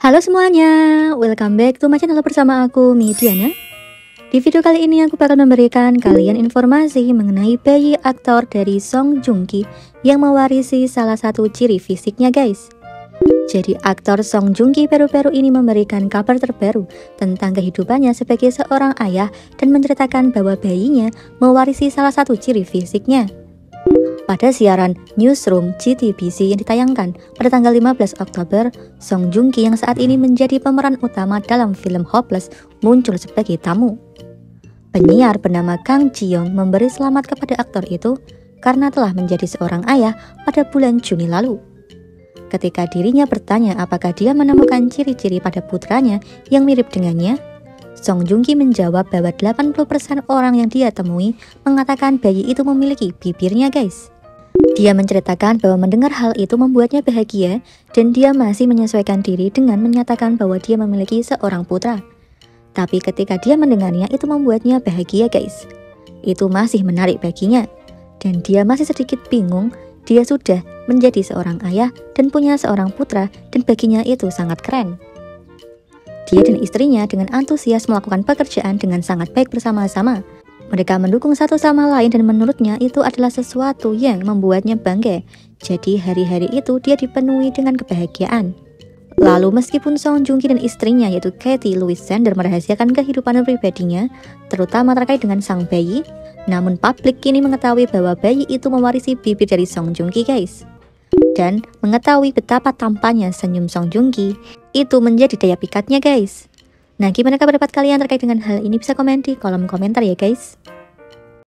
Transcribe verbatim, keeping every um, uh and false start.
Halo semuanya, welcome back to my channel bersama aku, Midiana. Di video kali ini aku bakal memberikan kalian informasi mengenai bayi aktor dari Song Joong Ki yang mewarisi salah satu ciri fisiknya guys. Jadi aktor Song Joong Ki baru-baru ini memberikan kabar terbaru tentang kehidupannya sebagai seorang ayah dan menceritakan bahwa bayinya mewarisi salah satu ciri fisiknya. Pada siaran Newsroom J T B C yang ditayangkan pada tanggal lima belas Oktober, Song Joong Ki yang saat ini menjadi pemeran utama dalam film Hopeless muncul sebagai tamu. Penyiar bernama Kang Ji Young memberi selamat kepada aktor itu karena telah menjadi seorang ayah pada bulan Juni lalu. Ketika dirinya bertanya apakah dia menemukan ciri-ciri pada putranya yang mirip dengannya, Song Joong Ki menjawab bahwa delapan puluh persen orang yang dia temui mengatakan bayi itu memiliki bibirnya guys. Dia menceritakan bahwa mendengar hal itu membuatnya bahagia dan dia masih menyesuaikan diri dengan menyatakan bahwa dia memiliki seorang putra. Tapi ketika dia mendengarnya itu membuatnya bahagia guys. Itu masih menarik baginya dan dia masih sedikit bingung. Dia sudah menjadi seorang ayah dan punya seorang putra dan baginya itu sangat keren. Dia dan istrinya dengan antusias melakukan pekerjaan dengan sangat baik bersama-sama. Mereka mendukung satu sama lain dan menurutnya itu adalah sesuatu yang membuatnya bangga. Jadi hari-hari itu dia dipenuhi dengan kebahagiaan. Lalu meskipun Song Joong Ki dan istrinya yaitu Kathy Louise Sander merahasiakan kehidupan pribadinya, terutama terkait dengan sang bayi, namun publik kini mengetahui bahwa bayi itu mewarisi bibir dari Song Joong Ki guys. Dan mengetahui betapa tampannya senyum Song Joong Ki, itu menjadi daya pikatnya guys. Nah, gimana pendapat kalian terkait dengan hal ini? Bisa komen di kolom komentar ya guys.